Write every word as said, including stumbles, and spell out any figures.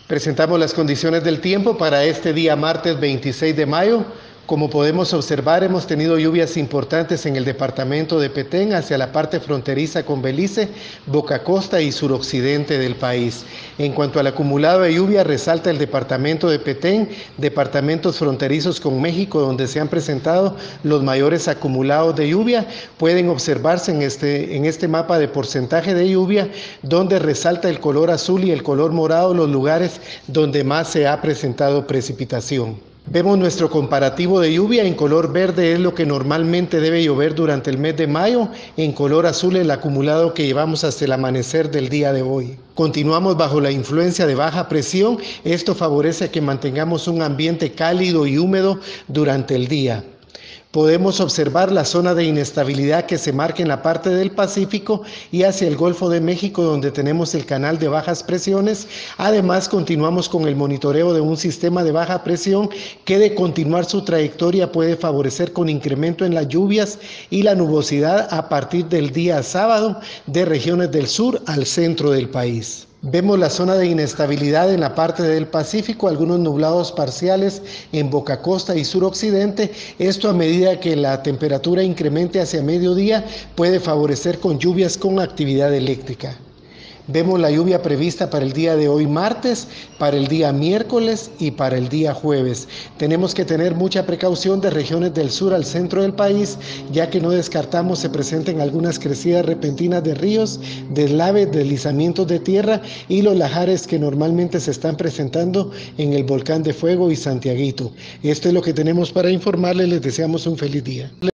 Presentamos las condiciones del tiempo para este día martes veintiséis de mayo. Como podemos observar, hemos tenido lluvias importantes en el departamento de Petén hacia la parte fronteriza con Belice, Boca Costa y suroccidente del país. En cuanto al acumulado de lluvia, resalta el departamento de Petén, departamentos fronterizos con México, donde se han presentado los mayores acumulados de lluvia. Pueden observarse en este, en este mapa de porcentaje de lluvia, donde resalta el color azul y el color morado los lugares donde más se ha presentado precipitación. Vemos nuestro comparativo de lluvia. En color verde es lo que normalmente debe llover durante el mes de mayo, en color azul el acumulado que llevamos hasta el amanecer del día de hoy. Continuamos bajo la influencia de baja presión. Esto favorece que mantengamos un ambiente cálido y húmedo durante el día. Podemos observar la zona de inestabilidad que se marca en la parte del Pacífico y hacia el Golfo de México, donde tenemos el canal de bajas presiones. Además, continuamos con el monitoreo de un sistema de baja presión que, de continuar su trayectoria, puede favorecer con incremento en las lluvias y la nubosidad a partir del día sábado de regiones del sur al centro del país. Vemos la zona de inestabilidad en la parte del Pacífico, algunos nublados parciales en Boca Costa y suroccidente. Esto, a medida que la temperatura incremente hacia mediodía, puede favorecer con lluvias con actividad eléctrica. Vemos la lluvia prevista para el día de hoy martes, para el día miércoles y para el día jueves. Tenemos que tener mucha precaución de regiones del sur al centro del país, ya que no descartamos se presenten algunas crecidas repentinas de ríos, deslaves, deslizamientos de tierra y los lajares que normalmente se están presentando en el Volcán de Fuego y Santiaguito. Esto es lo que tenemos para informarles. Les deseamos un feliz día.